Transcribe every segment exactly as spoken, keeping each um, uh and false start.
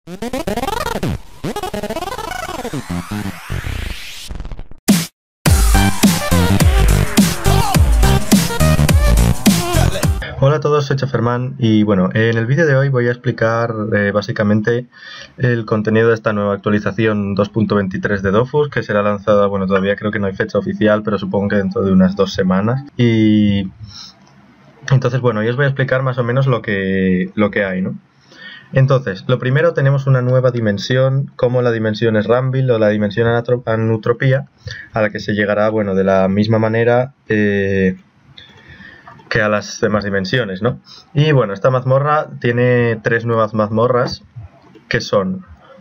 Hola a todos, soy Chaferman y bueno, en el vídeo de hoy voy a explicar eh, básicamente el contenido de esta nueva actualización dos punto veintitrés de Dofus, que será lanzada, bueno, todavía creo que no hay fecha oficial, pero supongo que dentro de unas dos semanas. Y entonces, bueno, hoy os voy a explicar más o menos lo que, lo que hay, ¿no? Entonces, lo primero, tenemos una nueva dimensión, como la dimensión Srambil o la dimensión Anutropía, a la que se llegará, bueno, de la misma manera eh, que a las demás dimensiones, ¿no? Y bueno, esta mazmorra tiene tres nuevas mazmorras, que son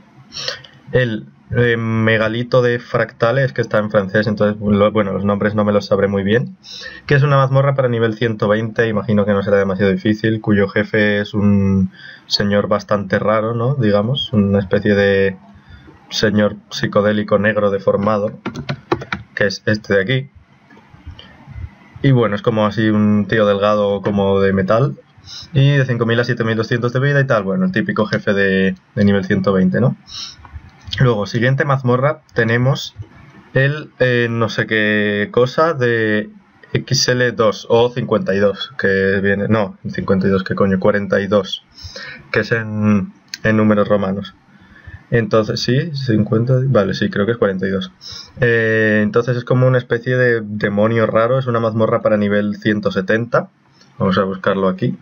el eh, megalito de fractales, que está en francés, entonces, lo, bueno, los nombres no me los sabré muy bien, que es una mazmorra para nivel ciento veinte, imagino que no será demasiado difícil, cuyo jefe es un señor bastante raro, ¿no? Digamos, una especie de señor psicodélico negro deformado, que es este de aquí. Y bueno, es como así un tío delgado como de metal. Y de cinco mil a siete mil doscientos de vida y tal. Bueno, el típico jefe de, de nivel ciento veinte, ¿no? Luego, siguiente mazmorra, tenemos el eh, no sé qué cosa de X L dos o cincuenta y dos. Que viene... No, cincuenta y dos, ¿qué coño? cuarenta y dos. Que es en, en números romanos. Entonces, sí, cincuenta, vale, sí, creo que es cuarenta y dos. Eh, entonces es como una especie de demonio raro, es una mazmorra para nivel ciento setenta. Vamos a buscarlo aquí.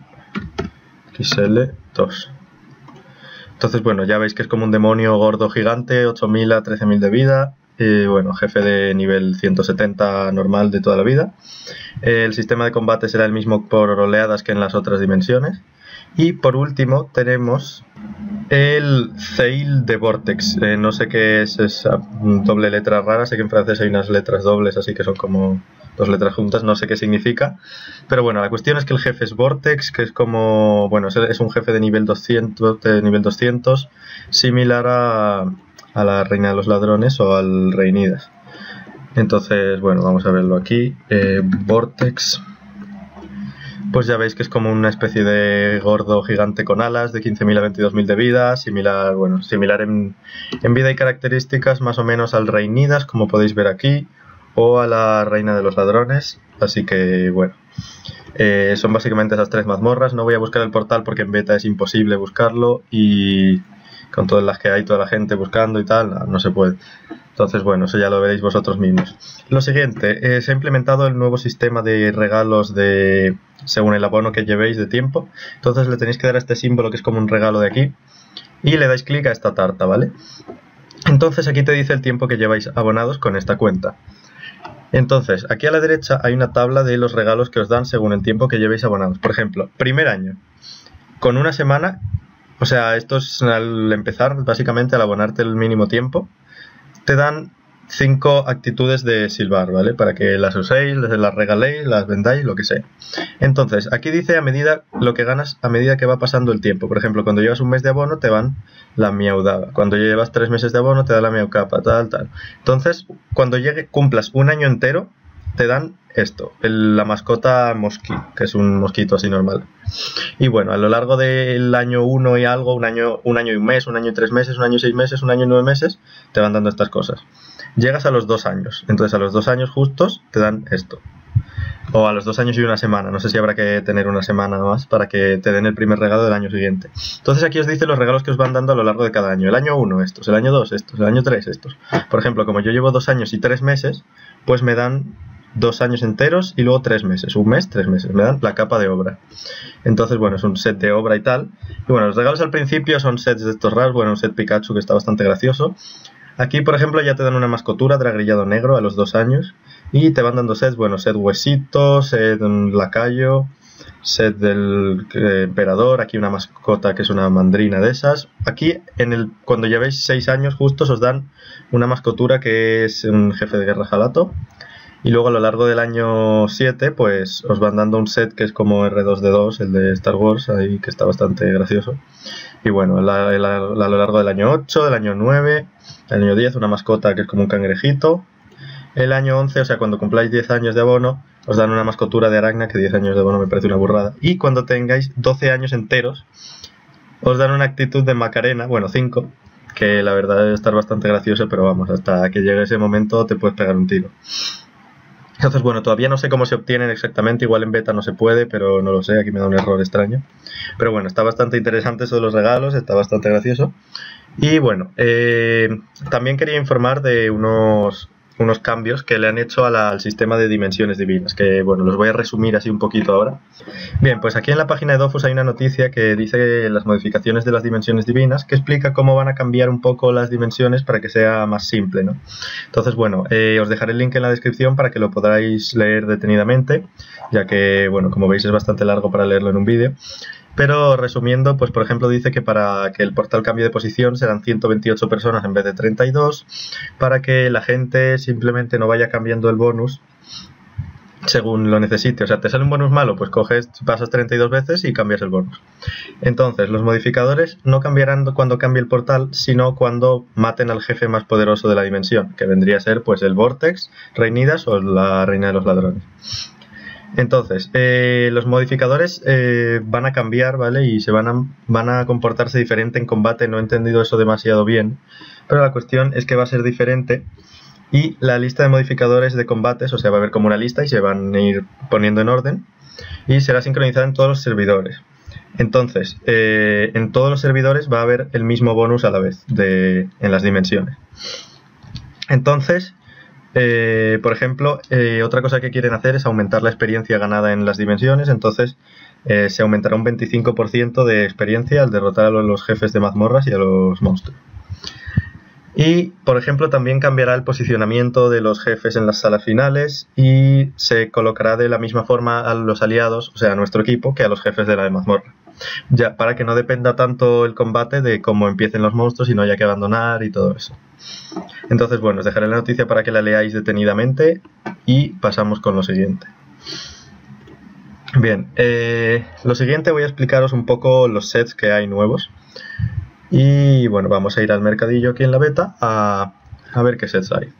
X L dos. Entonces, bueno, ya veis que es como un demonio gordo gigante, ocho mil a trece mil de vida. Eh, bueno, jefe de nivel ciento setenta normal de toda la vida. Eh, el sistema de combate será el mismo por oleadas que en las otras dimensiones. Y por último tenemos el Zeil de Vortex, eh, no sé qué es esa doble letra rara, sé que en francés hay unas letras dobles, así que son como dos letras juntas, no sé qué significa. Pero bueno, la cuestión es que el jefe es Vortex, que es como, bueno, es un jefe de nivel doscientos, de nivel doscientos, similar a, a la Reina de los Ladrones o al Rey Nidas. Entonces, bueno, vamos a verlo aquí, eh, Vortex. Pues ya veis que es como una especie de gordo gigante con alas de quince mil a veintidós mil de vida, similar, bueno, similar en, en vida y características más o menos al Rey Nidas, como podéis ver aquí, o a la Reina de los Ladrones, así que bueno, eh, son básicamente esas tres mazmorras. No voy a buscar el portal porque en beta es imposible buscarlo y con todas las que hay, toda la gente buscando y tal, no, no se puede. Entonces, bueno, eso ya lo veréis vosotros mismos. Lo siguiente, eh, se ha implementado el nuevo sistema de regalos de según el abono que llevéis de tiempo. Entonces le tenéis que dar a este símbolo que es como un regalo de aquí y le dais clic a esta tarta, ¿vale? Entonces aquí te dice el tiempo que lleváis abonados con esta cuenta. Entonces, aquí a la derecha hay una tabla de los regalos que os dan según el tiempo que llevéis abonados. Por ejemplo, primer año, con una semana, o sea, esto es al empezar, básicamente al abonarte el mínimo tiempo, te dan cinco actitudes de silbar, ¿vale? Para que las uséis, las regaléis, las vendáis, lo que sea. Entonces, aquí dice a medida lo que ganas a medida que va pasando el tiempo. Por ejemplo, cuando llevas un mes de abono te van la miaudada. Cuando llevas tres meses de abono te da la miaucapa, tal, tal. Entonces, cuando llegue, cumplas un año entero, te dan esto, el, la mascota mosquí, que es un mosquito así normal. Y bueno, a lo largo del año uno y algo, un año, un año y un mes, un año y tres meses, un año y seis meses, un año y nueve meses, te van dando estas cosas. Llegas a los dos años, entonces a los dos años justos te dan esto. O a los dos años y una semana, no sé si habrá que tener una semana más para que te den el primer regalo del año siguiente. Entonces aquí os dice los regalos que os van dando a lo largo de cada año. El año uno estos, el año dos estos, el año tres estos. Por ejemplo, como yo llevo dos años y tres meses, pues me dan dos años enteros y luego tres meses, un mes, tres meses, me dan la capa de obra. Entonces, bueno, es un set de obra y tal. Y bueno, los regalos al principio son sets de estos raros, bueno, un set Pikachu que está bastante gracioso. Aquí, por ejemplo, ya te dan una mascotura, dragrillado negro, a los dos años. Y te van dando sets, bueno, set huesito, set lacayo, set del eh, emperador, aquí una mascota que es una mandrina de esas. Aquí, en el cuando llevéis seis años justos, os dan una mascotura que es un jefe de guerra jalato. Y luego a lo largo del año siete, pues os van dando un set que es como R dos D dos, el de Star Wars, ahí que está bastante gracioso. Y bueno, la, la, la, a lo largo del año ocho, del año nueve, el año diez, una mascota que es como un cangrejito. El año once, o sea, cuando cumpláis diez años de abono, os dan una mascotura de Aracna, que diez años de abono me parece una burrada. Y cuando tengáis doce años enteros, os dan una actitud de Macarena, bueno, cinco, que la verdad debe estar bastante gracioso, pero vamos, hasta que llegue ese momento te puedes pegar un tiro. Entonces, bueno, todavía no sé cómo se obtienen exactamente, igual en beta no se puede, pero no lo sé, aquí me da un error extraño. Pero bueno, está bastante interesante eso de los regalos, está bastante gracioso. Y bueno, eh, también quería informar de unos, unos cambios que le han hecho a la, al sistema de dimensiones divinas, que bueno, los voy a resumir así un poquito ahora. Bien, pues aquí en la página de Dofus hay una noticia que dice las modificaciones de las dimensiones divinas, que explica cómo van a cambiar un poco las dimensiones para que sea más simple, ¿no? Entonces, bueno, eh, os dejaré el link en la descripción para que lo podáis leer detenidamente, ya que, bueno, como veis es bastante largo para leerlo en un vídeo. Pero resumiendo, pues por ejemplo dice que para que el portal cambie de posición serán ciento veintiocho personas en vez de treinta y dos, para que la gente simplemente no vaya cambiando el bonus según lo necesite. O sea, te sale un bonus malo, pues coges, pasas treinta y dos veces y cambias el bonus. Entonces, los modificadores no cambiarán cuando cambie el portal, sino cuando maten al jefe más poderoso de la dimensión, que vendría a ser pues el Vortex, Reinidas o la Reina de los Ladrones. Entonces, eh, los modificadores eh, van a cambiar, ¿vale? Y se van a, van a comportarse diferente en combate. No he entendido eso demasiado bien, pero la cuestión es que va a ser diferente. Y la lista de modificadores de combates, o sea, va a haber como una lista y se van a ir poniendo en orden. Y será sincronizada en todos los servidores. Entonces, eh, en todos los servidores va a haber el mismo bonus a la vez de, en las dimensiones. Entonces... Eh, por ejemplo, eh, otra cosa que quieren hacer es aumentar la experiencia ganada en las dimensiones, entonces eh, se aumentará un veinticinco por ciento de experiencia al derrotar a los jefes de mazmorras y a los monstruos. Y, por ejemplo, también cambiará el posicionamiento de los jefes en las salas finales y se colocará de la misma forma a los aliados, o sea, a nuestro equipo, que a los jefes de la mazmorra. Ya, para que no dependa tanto el combate de cómo empiecen los monstruos y no haya que abandonar y todo eso. Entonces, bueno, os dejaré la noticia para que la leáis detenidamente y pasamos con lo siguiente. Bien, eh, lo siguiente voy a explicaros un poco los sets que hay nuevos. Y bueno, vamos a ir al mercadillo aquí en la beta a, a ver qué sets hay.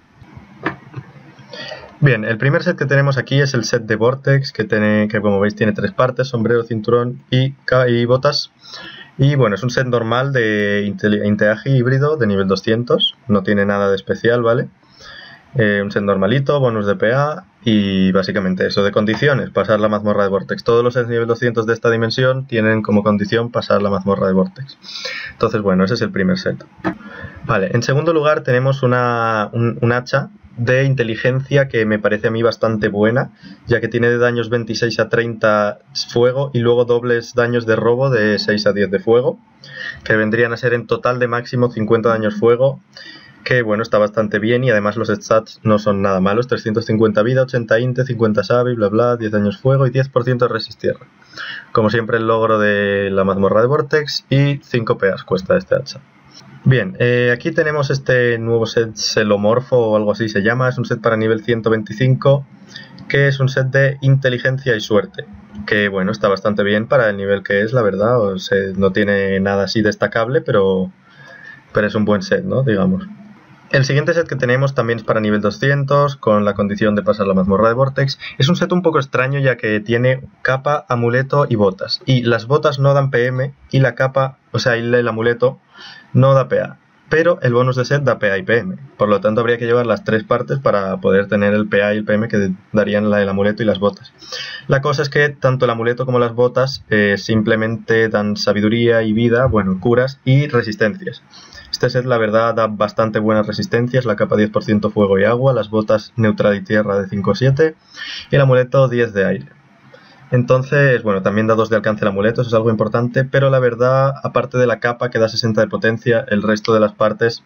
Bien, el primer set que tenemos aquí es el set de Vortex, que, tiene, que como veis tiene tres partes, sombrero, cinturón y, y botas. Y bueno, es un set normal de Inteagi híbrido de nivel doscientos, no tiene nada de especial, ¿vale? Eh, un set normalito, bonus de P A y básicamente eso. De condiciones, pasar la mazmorra de Vortex. Todos los sets de nivel doscientos de esta dimensión tienen como condición pasar la mazmorra de Vortex. Entonces bueno, ese es el primer set. Vale, en segundo lugar tenemos una, un, un hacha de inteligencia que me parece a mí bastante buena, ya que tiene de daños veintiséis a treinta fuego y luego dobles daños de robo de seis a diez de fuego, que vendrían a ser en total de máximo cincuenta daños fuego, que bueno, está bastante bien y además los stats no son nada malos, trescientos cincuenta vida, ochenta inte, cincuenta sabi, bla bla, diez daños fuego y diez por ciento de resistierra. Como siempre el logro de la mazmorra de Vortex y cinco P As cuesta este hacha. Bien, eh, aquí tenemos este nuevo set Celomorfo o algo así se llama, es un set para nivel ciento veinticinco, que es un set de inteligencia y suerte, que bueno, está bastante bien para el nivel que es, la verdad, o sea, no tiene nada así destacable, pero, pero es un buen set, ¿no? Digamos. El siguiente set que tenemos también es para nivel doscientos, con la condición de pasar la mazmorra de Vortex. Es un set un poco extraño ya que tiene capa, amuleto y botas. Y las botas no dan P M y la capa, o sea, el amuleto no da P A. Pero el bonus de set da P A y P M. Por lo tanto habría que llevar las tres partes para poder tener el P A y el P M que darían el amuleto y las botas. La cosa es que tanto el amuleto como las botas eh, simplemente dan sabiduría y vida, bueno, curas y resistencias. Este set la verdad da bastante buenas resistencias, la capa diez por ciento fuego y agua, las botas neutral y tierra de cinco a siete y el amuleto diez de aire. Entonces, bueno, también da dos de alcance el amuleto, eso es algo importante, pero la verdad, aparte de la capa que da sesenta de potencia, el resto de las partes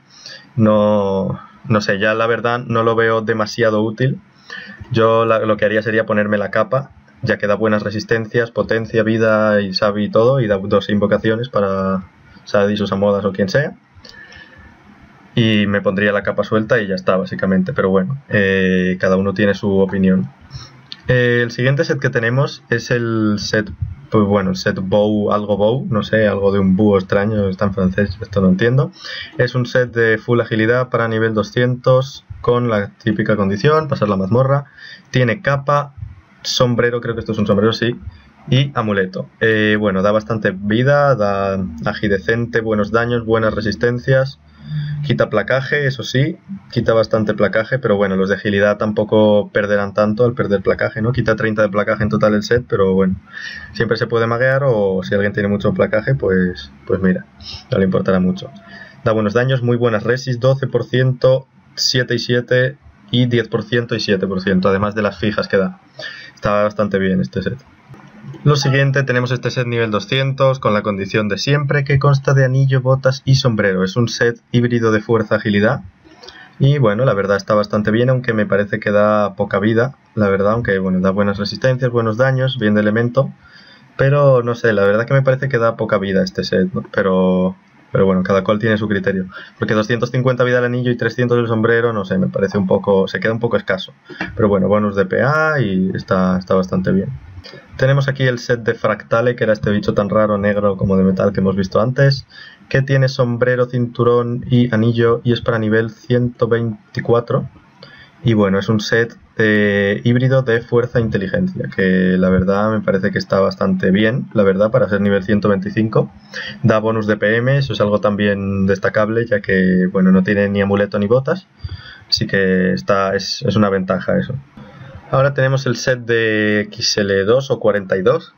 no, no sé, ya la verdad no lo veo demasiado útil. Yo la, lo que haría sería ponerme la capa, ya que da buenas resistencias, potencia, vida y sabi y todo, y da dos invocaciones para Sadis o Samodas o quien sea. Y me pondría la capa suelta y ya está, básicamente. Pero bueno, eh, cada uno tiene su opinión. Eh, el siguiente set que tenemos es el set, pues bueno, el set bow, algo bow, no sé, algo de un búho extraño, está en francés, esto no entiendo. Es un set de full agilidad para nivel doscientos con la típica condición, pasar la mazmorra. Tiene capa, sombrero, creo que esto es un sombrero, sí. y amuleto. Eh, bueno, da bastante vida, da agi decente, buenos daños, buenas resistencias, quita placaje, eso sí, quita bastante placaje, pero bueno, los de agilidad tampoco perderán tanto al perder placaje, ¿no? Quita treinta de placaje en total el set, pero bueno, siempre se puede maguear, o si alguien tiene mucho placaje, pues, pues mira, no le importará mucho. Da buenos daños, muy buenas resis, doce por ciento, siete y siete y diez por ciento y siete por ciento, además de las fijas que da. Está bastante bien este set. Lo siguiente, tenemos este set nivel doscientos con la condición de siempre, que consta de anillo, botas y sombrero. Es un set híbrido de fuerza agilidad y bueno, la verdad está bastante bien, aunque me parece que da poca vida, la verdad, aunque bueno, da buenas resistencias, buenos daños, bien de elemento, pero no sé, la verdad que me parece que da poca vida este set, ¿no? pero, pero bueno, cada cual tiene su criterio, porque doscientos cincuenta vida el anillo y trescientos el sombrero, no sé, me parece un poco, se queda un poco escaso, pero bueno, bonus de P A y está, está bastante bien. Tenemos aquí el set de Fractale, que era este bicho tan raro, negro como de metal que hemos visto antes, que tiene sombrero, cinturón y anillo y es para nivel ciento veinticuatro. Y bueno, es un set de híbrido de fuerza e inteligencia, que la verdad me parece que está bastante bien, la verdad, para ser nivel ciento veinticinco. Da bonus de P M, eso es algo también destacable, ya que bueno, no tiene ni amuleto ni botas, así que está, es, es una ventaja eso. Ahora tenemos el set de X L dos o cuarenta y dos,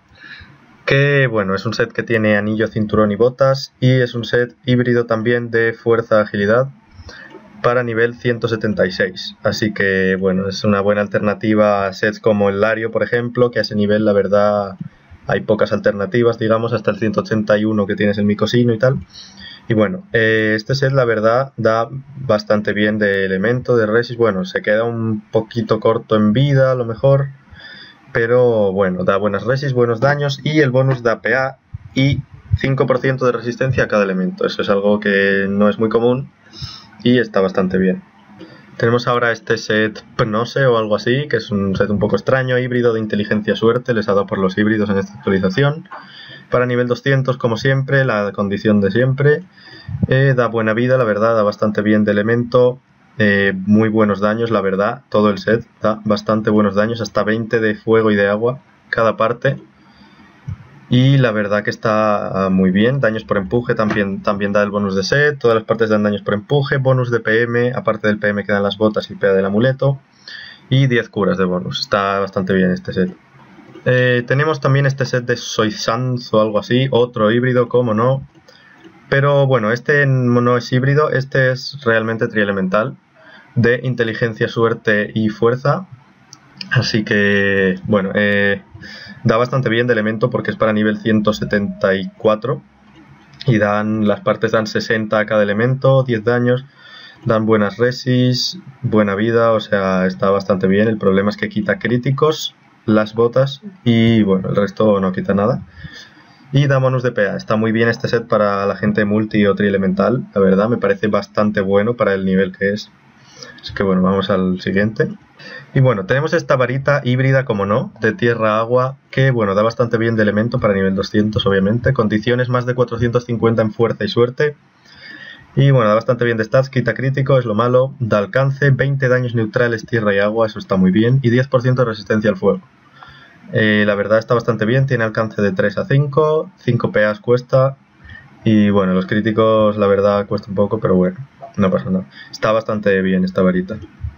que bueno, es un set que tiene anillo, cinturón y botas, y es un set híbrido también de fuerza agilidad para nivel ciento setenta y seis, así que bueno, es una buena alternativa a sets como el Lario, por ejemplo, que a ese nivel la verdad hay pocas alternativas, digamos, hasta el ciento ochenta y uno que tienes el Micosino y tal. Y bueno, eh, este set la verdad da bastante bien de elemento, de resis, bueno, se queda un poquito corto en vida a lo mejor, pero bueno, da buenas resis, buenos daños y el bonus da P A y cinco por ciento de resistencia a cada elemento. Eso es algo que no es muy común y está bastante bien. Tenemos ahora este set Pnose o algo así, que es un set un poco extraño, híbrido de inteligencia suerte, les ha dado por los híbridos en esta actualización. Para nivel doscientos, como siempre, la condición de siempre. Eh, da buena vida, la verdad, da bastante bien de elemento. Eh, muy buenos daños, la verdad. Todo el set da bastante buenos daños, hasta veinte de fuego y de agua cada parte. Y la verdad que está muy bien. Daños por empuje también, también da el bonus de set. Todas las partes dan daños por empuje. Bonus de P M, aparte del P M que dan las botas y P A del amuleto. Y diez curas de bonus. Está bastante bien este set. Eh, tenemos también este set de Soizanz o algo así, otro híbrido, como no, pero bueno, este no es híbrido, este es realmente trielemental, de inteligencia, suerte y fuerza, así que bueno, eh, da bastante bien de elemento porque es para nivel ciento setenta y cuatro y dan, las partes dan sesenta a cada elemento, diez daños, dan buenas resis, buena vida, o sea, está bastante bien. El problema es que quita críticos, las botas y bueno, el resto no quita nada. Y da bonus de P A. Está muy bien este set para la gente multi o trielemental, la verdad, me parece bastante bueno para el nivel que es. Así que bueno, vamos al siguiente. Y bueno, tenemos esta varita híbrida, como no, de tierra-agua, que bueno, da bastante bien de elemento para nivel doscientos, obviamente. Condiciones más de cuatrocientos cincuenta en fuerza y suerte. Y bueno, da bastante bien de stats, quita crítico, es lo malo, da alcance, veinte daños neutrales, tierra y agua, eso está muy bien, y diez por ciento de resistencia al fuego. Eh, la verdad está bastante bien, tiene alcance de tres a cinco, cinco P As cuesta, y bueno, los críticos la verdad cuesta un poco, pero bueno, no pasa nada. Está bastante bien esta varita.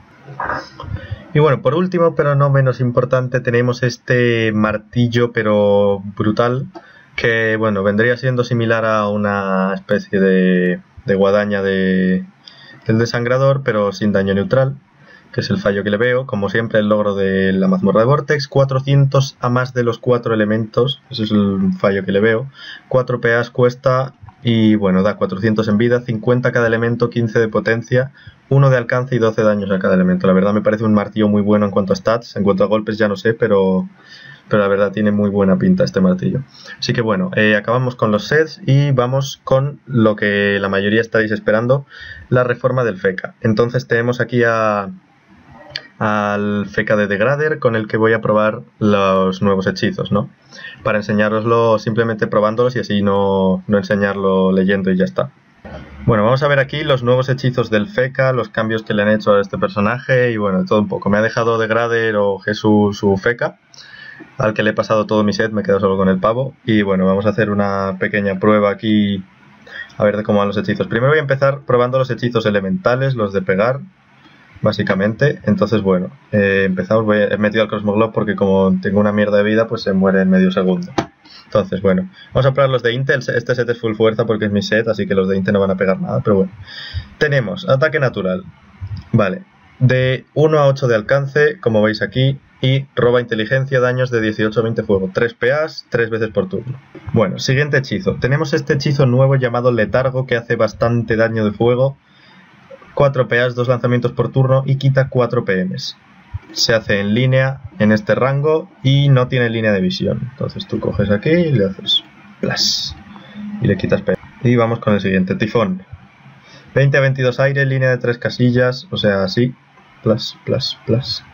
Y bueno, por último, pero no menos importante, tenemos este martillo, pero brutal, que bueno, vendría siendo similar a una especie de... de guadaña de, del desangrador, pero sin daño neutral, que es el fallo que le veo. Como siempre, el logro de la mazmorra de Vortex, cuatrocientos a más de los cuatro elementos, eso es el fallo que le veo. cuatro P As cuesta y bueno, da cuatrocientos en vida, cincuenta cada elemento, quince de potencia, uno de alcance y doce daños a cada elemento. La verdad me parece un martillo muy bueno en cuanto a stats, en cuanto a golpes ya no sé, pero... pero la verdad tiene muy buena pinta este martillo. Así que bueno, eh, acabamos con los sets y vamos con lo que la mayoría estaréis esperando, la reforma del Feca. Entonces tenemos aquí a, al Feca de Degrader, con el que voy a probar los nuevos hechizos, ¿no? Para enseñároslo simplemente probándolos y así no, no enseñarlo leyendo y ya está. Bueno, vamos a ver aquí los nuevos hechizos del Feca, los cambios que le han hecho a este personaje y bueno, todo un poco. Me ha dejado Degrader o Jesús su Feca. al que le he pasado todo mi set, me he quedado solo con el pavo. Y bueno, vamos a hacer una pequeña prueba aquí, a ver de cómo van los hechizos. Primero voy a empezar probando los hechizos elementales, los de pegar, básicamente. Entonces bueno, eh, empezamos, voy a, he metido al Cosmoglobe porque como tengo una mierda de vida, pues se muere en medio segundo. Entonces bueno, vamos a probar los de Intel. Este set es full fuerza porque es mi set, así que los de Intel no van a pegar nada, pero bueno. Tenemos ataque natural, vale, de uno a ocho de alcance, como veis aquí, y roba inteligencia, daños de dieciocho a veinte fuego, tres P As, tres veces por turno. Bueno, siguiente hechizo. Tenemos este hechizo nuevo llamado Letargo, que hace bastante daño de fuego, cuatro P As, dos lanzamientos por turno y quita cuatro P Ms. Se hace en línea en este rango y no tiene línea de visión. Entonces tú coges aquí y le haces plas y le quitas P M. Y vamos con el siguiente, Tifón. veinte a veintidós aire, línea de tres casillas, o sea, así, plas, plas, plas.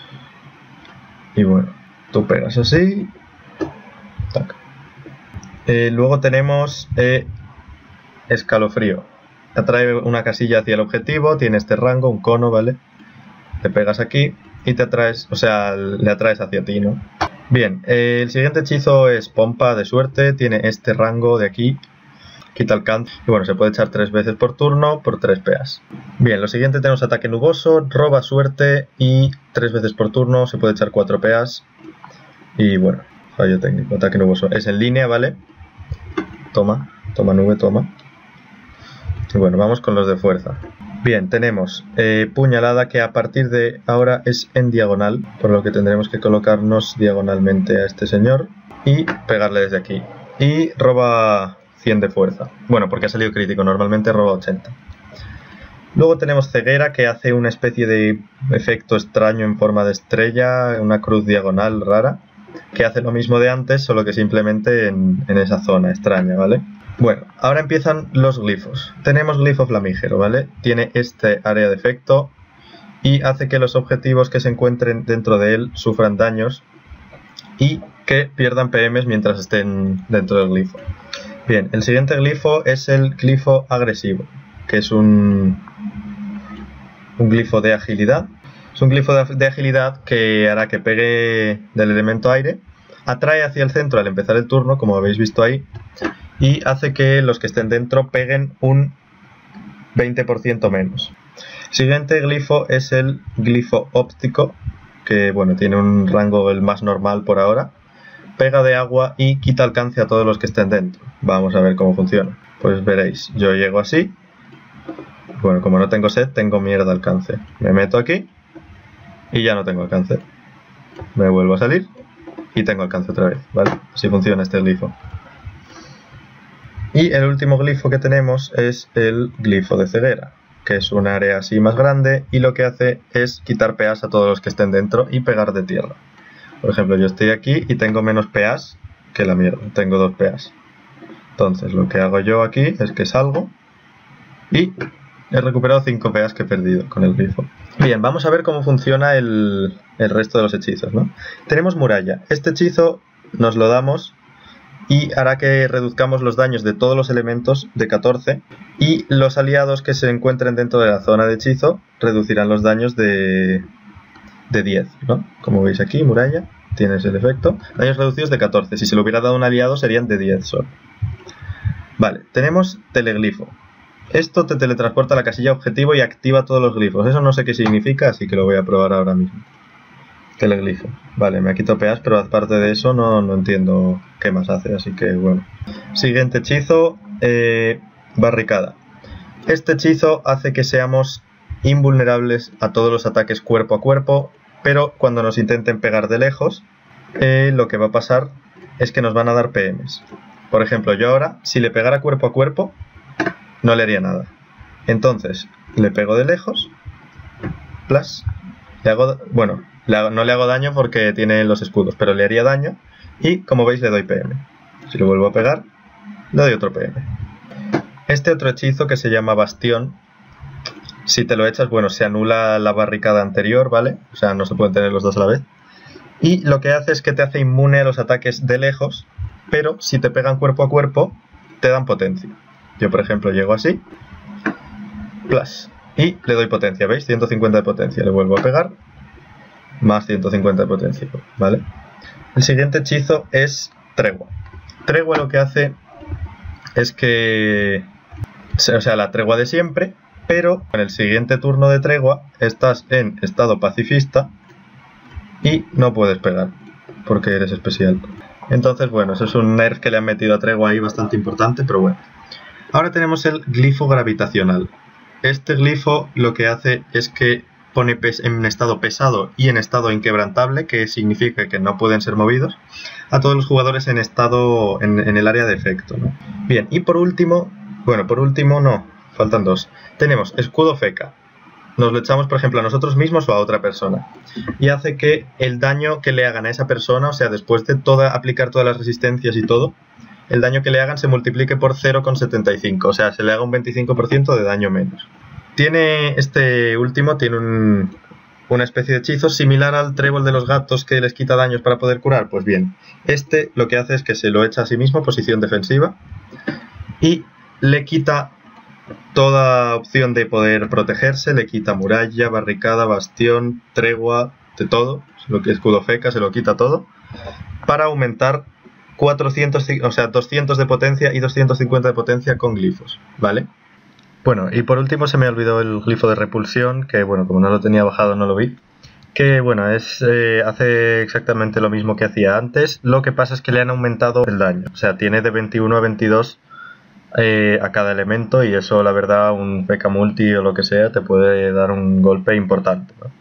Y bueno, tú pegas así. Tac. Eh, luego tenemos eh, Escalofrío. Atrae una casilla hacia el objetivo, tiene este rango, un cono, ¿vale? Te pegas aquí y te atraes, o sea, le atraes hacia ti, ¿no? Bien, eh, el siguiente hechizo es Pompa de Suerte, tiene este rango de aquí, quita alcance, y bueno, se puede echar tres veces por turno por tres P As. Bien, lo siguiente tenemos Ataque Nuboso, roba suerte y tres veces por turno, se puede echar cuatro P As. Y bueno, fallo técnico, Ataque Nuboso. Es en línea, ¿vale? Toma, toma nube, toma. Y bueno, vamos con los de fuerza. Bien, tenemos eh, Puñalada, que a partir de ahora es en diagonal, por lo que tendremos que colocarnos diagonalmente a este señor y pegarle desde aquí. Y roba cien de fuerza. Bueno, porque ha salido crítico, normalmente roba ochenta. Luego tenemos Ceguera, que hace una especie de efecto extraño en forma de estrella, una cruz diagonal rara, que hace lo mismo de antes, solo que simplemente en, en esa zona extraña, ¿vale? Bueno, ahora empiezan los glifos. Tenemos glifo flamígero, ¿vale? Tiene este área de efecto y hace que los objetivos que se encuentren dentro de él sufran daños y que pierdan P Ms mientras estén dentro del glifo. Bien, el siguiente glifo es el glifo agresivo, que es un, un glifo de agilidad. Es un glifo de, de agilidad que hará que pegue del elemento aire, atrae hacia el centro al empezar el turno, como habéis visto ahí, y hace que los que estén dentro peguen un veinte por ciento menos. El siguiente glifo es el glifo óptico, que bueno, tiene un rango el más normal por ahora. Pega de agua y quita alcance a todos los que estén dentro. Vamos a ver cómo funciona. Pues veréis, yo llego así. Bueno, como no tengo set, tengo mierda de alcance. Me meto aquí y ya no tengo alcance. Me vuelvo a salir y tengo alcance otra vez, ¿vale? Así funciona este glifo. Y el último glifo que tenemos es el glifo de ceguera, que es un área así más grande y lo que hace es quitar P As a todos los que estén dentro y pegar de tierra. Por ejemplo, yo estoy aquí y tengo menos P As que la mierda, tengo dos P As. Entonces lo que hago yo aquí es que salgo y he recuperado cinco P As que he perdido con el glifo. Bien, vamos a ver cómo funciona el, el resto de los hechizos, ¿no? Tenemos muralla. Este hechizo nos lo damos y hará que reduzcamos los daños de todos los elementos de catorce y los aliados que se encuentren dentro de la zona de hechizo reducirán los daños de, de diez, ¿no? Como veis aquí, muralla, tienes el efecto. Daños reducidos de catorce, si se lo hubiera dado a un aliado serían de diez solo. Vale, tenemos teleglifo. Esto te teletransporta a la casilla objetivo y activa todos los glifos. Eso no sé qué significa, así que lo voy a probar ahora mismo. Teleglifo. Vale, me ha quitado P As, pero aparte de eso no, no entiendo qué más hace, así que bueno. Siguiente hechizo, eh, barricada. Este hechizo hace que seamos invulnerables a todos los ataques cuerpo a cuerpo, pero cuando nos intenten pegar de lejos, eh, lo que va a pasar es que nos van a dar P Ms. Por ejemplo, yo ahora, si le pegara cuerpo a cuerpo, no le haría nada. Entonces, le pego de lejos, plus, le hago, bueno, le hago, no le hago daño porque tiene los escudos, pero le haría daño y, como veis, le doy P M. Si lo vuelvo a pegar, le doy otro P M. Este otro hechizo que se llama Bastión, si te lo echas, bueno, se anula la barricada anterior, ¿vale? O sea, no se pueden tener los dos a la vez. Y lo que hace es que te hace inmune a los ataques de lejos, pero si te pegan cuerpo a cuerpo, te dan potencia. Yo, por ejemplo, llego así, plus, y le doy potencia, ¿veis? ciento cincuenta de potencia, le vuelvo a pegar, más ciento cincuenta de potencia, ¿vale? El siguiente hechizo es Tregua. Tregua lo que hace es que, o sea, la tregua de siempre, pero en el siguiente turno de tregua estás en estado pacifista y no puedes pegar porque eres especial. Entonces, bueno, eso es un nerf que le han metido a tregua ahí bastante importante, pero bueno. Ahora tenemos el glifo gravitacional. Este glifo lo que hace es que pone en estado pesado y en estado inquebrantable, que significa que no pueden ser movidos, a todos los jugadores en estado en, en el área de efecto, ¿no? Bien, y por último, bueno, por último no, faltan dos. Tenemos escudo feca. Nos lo echamos, por ejemplo, a nosotros mismos o a otra persona. Y hace que el daño que le hagan a esa persona, o sea, después de toda, aplicar todas las resistencias y todo, el daño que le hagan se multiplique por cero coma setenta y cinco, o sea, se le haga un veinticinco por ciento de daño menos. Tiene, este último tiene un, una especie de hechizo similar al trébol de los gatos que les quita daños para poder curar. Pues bien, este lo que hace es que se lo echa a sí mismo, posición defensiva, y le quita toda opción de poder protegerse, le quita muralla, barricada, bastión, tregua, de todo, lo que es escudo feca, se lo quita todo, para aumentar cuatrocientos, o sea, doscientos de potencia y doscientos cincuenta de potencia con glifos, ¿vale? Bueno, y por último se me olvidó el glifo de repulsión, que bueno, como no lo tenía bajado no lo vi. Que bueno, es eh, hace exactamente lo mismo que hacía antes, lo que pasa es que le han aumentado el daño. O sea, tiene de veintiuno a veintidós eh, a cada elemento, y eso la verdad un P K multi o lo que sea te puede dar un golpe importante, ¿no?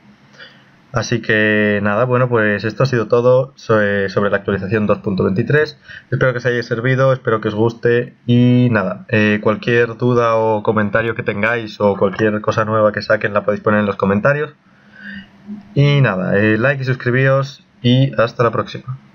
Así que nada, bueno, pues esto ha sido todo sobre, sobre la actualización dos punto veintitrés. Espero que os haya servido, espero que os guste y nada, eh, cualquier duda o comentario que tengáis o cualquier cosa nueva que saquen la podéis poner en los comentarios. Y nada, eh, like y suscribíos y hasta la próxima.